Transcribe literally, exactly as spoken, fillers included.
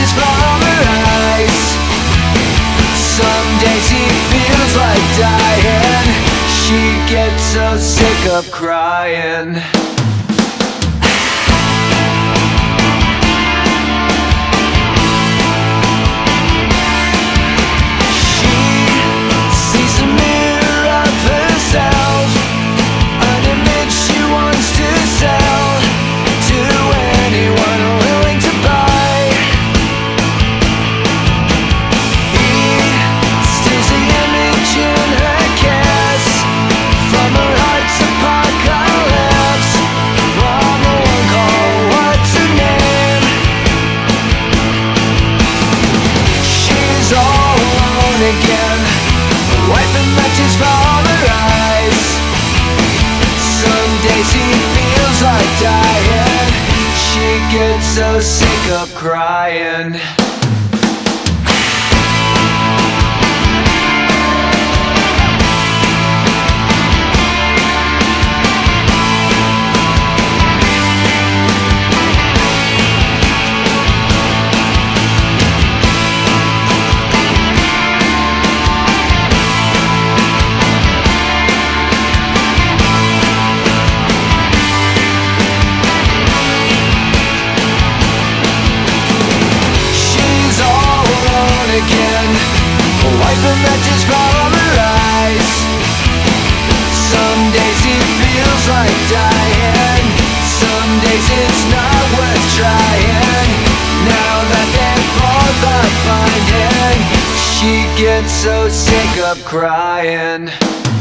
matches from her eyes. Some days he feels like dying. She gets so sick of crying. Again, wiping matches from her eyes. Some days he feels like dying. She gets so sick of crying. Again, wiping matches from her eyes. Some days he feels like dying. Some days it's not worth trying. Now that they're both are finding, she gets so sick of crying.